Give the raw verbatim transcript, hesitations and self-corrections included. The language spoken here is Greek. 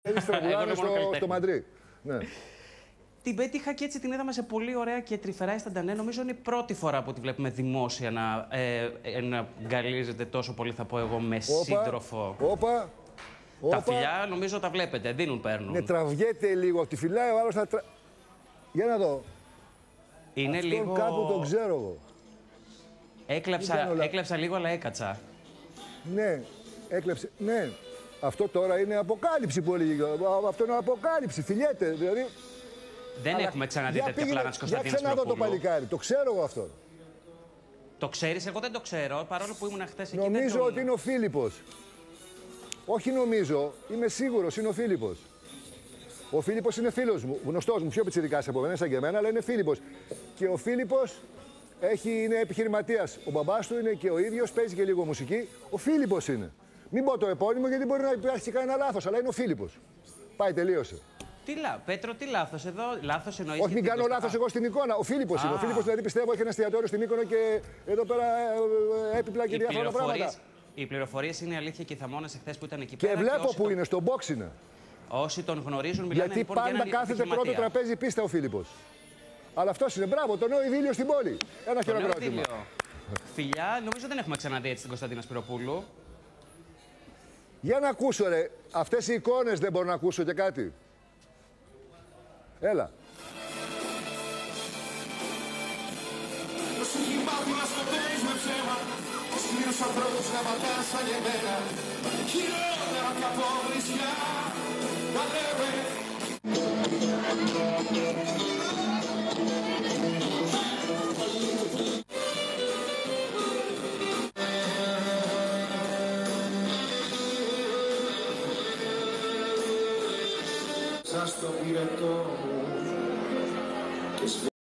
Έτσι τραγουδάνε στο, στο Μαντρί. Ναι. Την πέτυχα και έτσι την είδαμε σε πολύ ωραία και τρυφερά Ισταντανέ. Νομίζω είναι η πρώτη φορά που τη βλέπουμε δημόσια να, ε, ε, να γκαλίζεται τόσο πολύ, θα πω εγώ, με Όπα, σύντροφο. Όπα, όπα. Τα φιλιά νομίζω τα βλέπετε, δίνουν, παίρνουν. Ναι, τραβιέται λίγο. Τη φυλάει ο άλλος θα τρα... Για να δω. Είναι Αυτόν λίγο... κάπου τον ξέρω εγώ. Έκλεψα, όλα... έκλεψα λίγο, αλλά έκατσα. Ναι, έκλεψε. Ναι. Αυτό τώρα είναι αποκάλυψη που έλεγε. Αυτό είναι αποκάλυψη. Φιλιέται. Δηλαδή... Δεν Αλλά έχουμε ξαναδεί τέτοια πλάνα της Κωνσταντίνας Για ξανά δω το Σπυροπούλου. παλικάρι. Το ξέρω εγώ αυτό. Το ξέρεις, εγώ δεν το ξέρω, παρόλο που ήμουν χθες εκεί. Νομίζω τον... ότι είναι ο Φίλιππος. Όχι νομίζω, είμαι σίγουρος, είναι ο Φίλιππος. Ο Φίλιππος είναι φίλος μου, γνωστός μου, πιο πιτσιρικάς από μένα, σαν και εμένα, αλλά είναι Φίλιππος. Και ο Φίλιππος έχει, είναι επιχειρηματίας. Ο μπαμπάς του είναι και ο ίδιος, παίζει και λίγο μουσική. Ο Φίλιππος είναι. Μην πω το επώνυμο γιατί μπορεί να υπάρχει κανένα λάθος, αλλά είναι ο Φίλιππος. Πάει, τελείωσε. Τι λα... Πέτρο, τι λάθος εδώ, λάθος εννοείς. Όχι, μην κάνω λάθος εγώ στην εικόνα. Ο Φίλιππος είναι. Ο Φίλιππος δηλαδή πιστεύω έχει ένα εστιατόριο στην Μύκονο και εδώ πέρα έπιπλα και διάφορα πράγματα. Οι πληροφορίες είναι αλήθεια και οι θαμώνες εχθές που ήταν εκεί και πέρα. Βλέπω και που τον... είναι, στο box είναι. Όσοι τον γνωρίζουν μιλάνε γιατί λοιπόν πάντα για έναν κάθεται πρώτο τραπέζι πίστα ο Φίλιππος. Αλλά αυτός είναι, μπράβο, το νέο ειδήλιο στην πόλη. Ένα χειροκρότημα. Φιλιά, νομίζω δεν έχουμε ξαναδεί έτσι την Κωνσταντίνα Σπυροπούλου. Για να ακούσω ρε, αυτές οι εικόνες δεν μπορώ να ακούσω και κάτι. Έλα. Σας το πήρε το